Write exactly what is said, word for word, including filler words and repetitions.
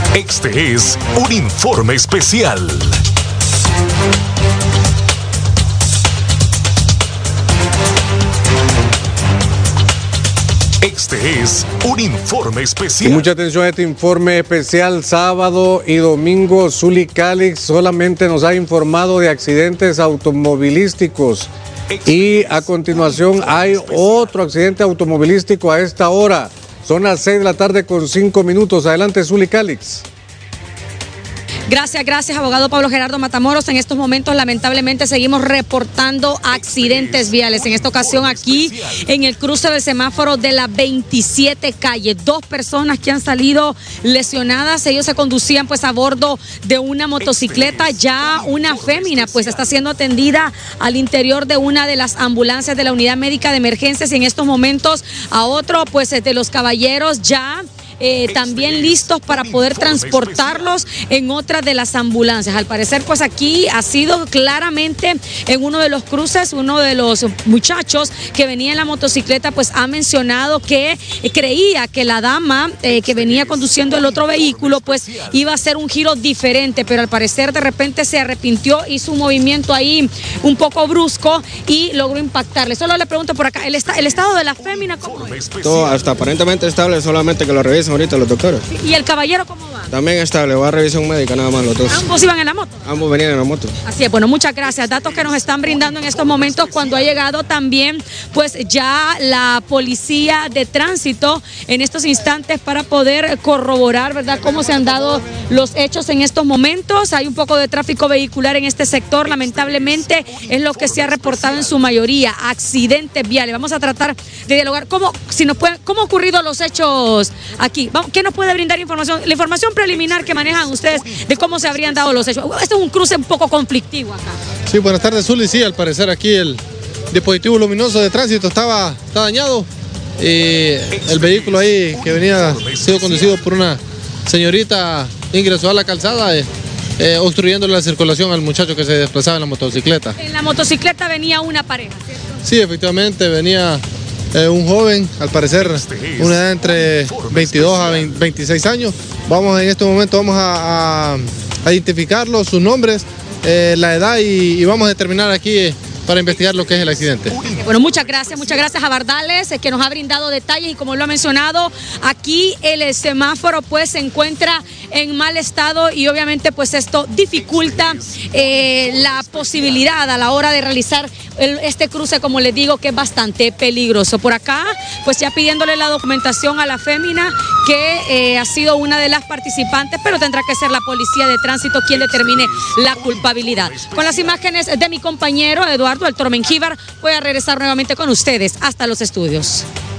Este es un informe especial. Este es un informe especial. Y mucha atención a este informe especial. Sábado y domingo, Zuli Calix solamente nos ha informado de accidentes automovilísticos. Y a continuación hay otro accidente automovilístico a esta hora. Son las seis de la tarde con cinco minutos. Adelante, Zuli Calix. Gracias, gracias, abogado Pablo Gerardo Matamoros. En estos momentos, lamentablemente, seguimos reportando accidentes viales. En esta ocasión, aquí en el cruce del semáforo de la veintisiete calle. Dos personas que han salido lesionadas. Ellos se conducían pues a bordo de una motocicleta. Ya una fémina pues está siendo atendida al interior de una de las ambulancias de la unidad médica de emergencias. Y en estos momentos, a otro pues de los caballeros ya... Eh, también listos para poder transportarlos en otra de las ambulancias. Al parecer, pues aquí ha sido claramente en uno de los cruces, uno de los muchachos que venía en la motocicleta, pues ha mencionado que eh, creía que la dama eh, que venía conduciendo el otro vehículo, pues iba a hacer un giro diferente, pero al parecer de repente se arrepintió, hizo un movimiento ahí un poco brusco y logró impactarle. Solo le pregunto por acá, ¿el, esta, el estado de la fémina cómo es? Todo hasta aparentemente estable, solamente que lo revisen ahorita los doctores. ¿Y el caballero cómo va? También estable, va a revisión médica nada más los dos. ¿Ambos iban en la moto? Ambos venían en la moto. Así es, bueno, muchas gracias. Datos que nos están brindando en estos momentos cuando ha llegado también pues ya la policía de tránsito en estos instantes para poder corroborar, ¿verdad?, cómo se han dado los hechos en estos momentos. Hay un poco de tráfico vehicular en este sector, lamentablemente es lo que se ha reportado en su mayoría, accidentes viales. Vamos a tratar de dialogar cómo, si nos pueden, cómo han ocurrido los hechos aquí. Vamos, ¿qué nos puede brindar información? La información preliminar que manejan ustedes de cómo se habrían dado los hechos. Este es un cruce un poco conflictivo acá. Sí, buenas tardes, Zuli. Sí, al parecer aquí el dispositivo luminoso de tránsito estaba está dañado. Y el vehículo ahí que venía sido conducido por una señorita ingresó a la calzada eh, eh, obstruyendo la circulación al muchacho que se desplazaba en la motocicleta. En la motocicleta venía una pareja, ¿cierto? Sí, efectivamente venía eh, un joven, al parecer una edad entre veintidós a veintiséis años. Vamos en este momento vamos a, a, a identificarlos, sus nombres, eh, la edad y, y vamos a determinar aquí eh, para investigar lo que es el accidente. Bueno, muchas gracias, muchas gracias a Bardales, que nos ha brindado detalles y como lo ha mencionado, aquí el semáforo pues se encuentra en mal estado y obviamente pues esto dificulta eh, la posibilidad a la hora de realizar el, este cruce, como les digo, que es bastante peligroso. Por acá, pues ya pidiéndole la documentación a la fémina que eh, ha sido una de las participantes, pero tendrá que ser la policía de tránsito quien determine la culpabilidad. Con las imágenes de mi compañero Eduardo El Toro Mengíbar, voy a regresar nuevamente con ustedes hasta los estudios.